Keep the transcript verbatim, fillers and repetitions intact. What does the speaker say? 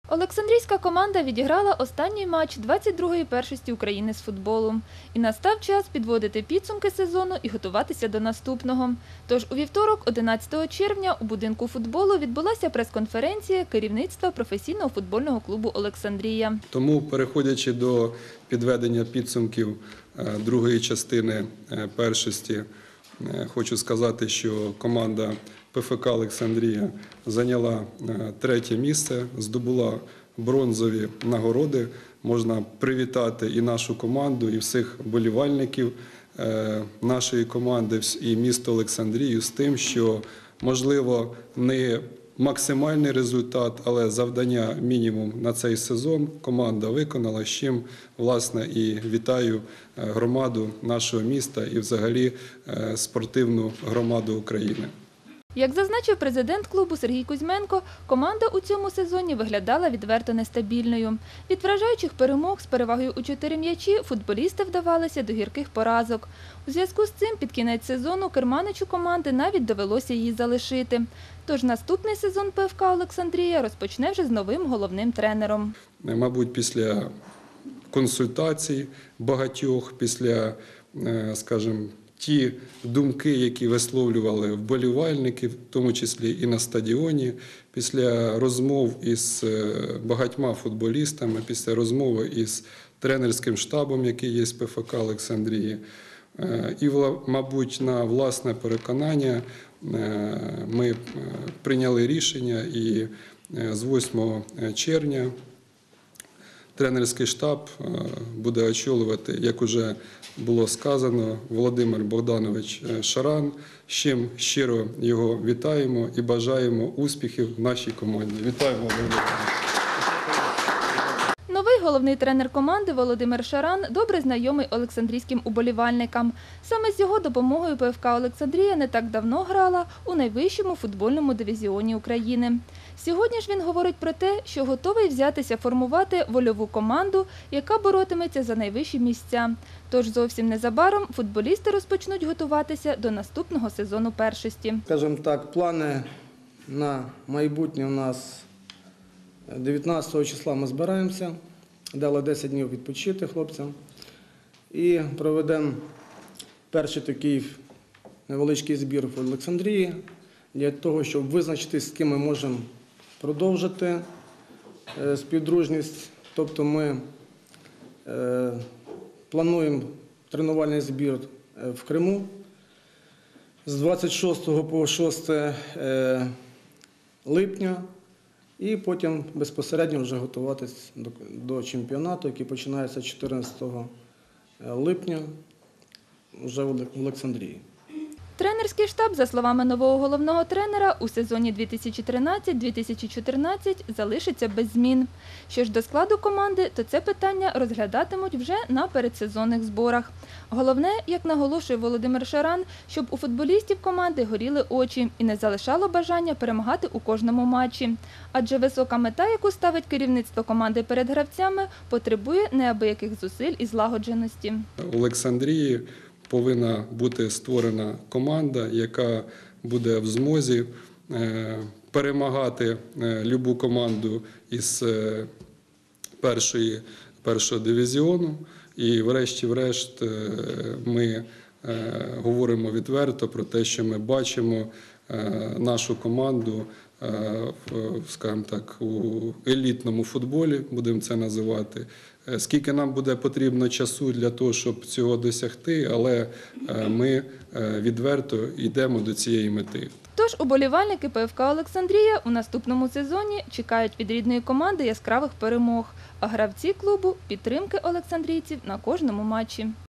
Олександрійська команда відіграла останній матч двадцять другої першості України з футболу. І настав час підводити підсумки сезону і готуватися до наступного. Тож у вівторок, одинадцятого червня, у будинку футболу відбулася прес-конференція керівництва професійного футбольного клубу «Олександрія». Тому, переходячи до підведення підсумків другої частини першості, хочу сказати, що команда ПФК «Олександрія» зайняла третє місце, здобула бронзові нагороди. Можна привітати і нашу команду, і всіх вболівальників нашої команди, і місто Олександрію з тим, що, можливо, не максимальний результат, але завдання мінімум на цей сезон команда виконала, з чим, власне, і вітаю громаду нашого міста і взагалі спортивну громаду України. Як зазначив президент клубу Сергій Кузьменко, команда у цьому сезоні виглядала відверто нестабільною. Від вражаючих перемог з перевагою у чотири м'ячі футболісти вдавалися до гірких поразок. У зв'язку з цим під кінець сезону керманичу команди навіть довелося її залишити. Тож наступний сезон ПФК «Олександрія» розпочне вже з новим головним тренером. Мабуть, після консультацій багатьох, після, скажімо, ті думки, які висловлювали вболівальники, в тому числі і на стадіоні, після розмов із багатьма футболістами, після розмови із тренерським штабом, який є з ПФК «Олександрії», і, мабуть, на власне переконання ми прийняли рішення і з восьмого червня тренерський штаб буде очолювати, як вже було сказано, Володимир Богданович Шаран, з чим щиро його вітаємо і бажаємо успіхів нашій команді. Вітаю, Володимир. Новий головний тренер команди Володимир Шаран добре знайомий олександрійським уболівальникам. Саме з його допомогою ПФК «Олександрія» не так давно грала у найвищому футбольному дивізіоні України. Сьогодні ж він говорить про те, що готовий взятися формувати вольову команду, яка боротиметься за найвищі місця. Тож зовсім незабаром футболісти розпочнуть готуватися до наступного сезону першості. Скажімо так, плани на майбутнє у нас дев'ятнадцятого числа ми збираємося, дали десять днів відпочити хлопцям і проведемо перший такий невеличкий збір в Олександрії для того, щоб визначити, з ким ми можемо продовжити співдружність. Тобто ми е, плануємо тренувальний збір в Криму з двадцять шостого по шосте липня. І потім безпосередньо вже готуватися до, до чемпіонату, який починається чотирнадцятого липня вже в Олександрії. Тренерський штаб, за словами нового головного тренера, у сезоні дві тисячі тринадцять - дві тисячі чотирнадцять залишиться без змін. Що ж до складу команди, то це питання розглядатимуть вже на передсезонних зборах. Головне, як наголошує Володимир Шаран, щоб у футболістів команди горіли очі і не залишало бажання перемагати у кожному матчі. Адже висока мета, яку ставить керівництво команди перед гравцями, потребує неабияких зусиль і злагодженості. У Олександрії повинна бути створена команда, яка буде в змозі перемагати любу команду із першої, першого дивізіону. І врешті-решт ми говоримо відверто про те, що ми бачимо нашу команду, скажімо так, у елітному футболі, будемо це називати. Скільки нам буде потрібно часу для того, щоб цього досягти, але ми відверто йдемо до цієї мети. Тож уболівальники ПФК «Олександрія» у наступному сезоні чекають від рідної команди яскравих перемог, а гравці клубу – підтримки олександрійців на кожному матчі.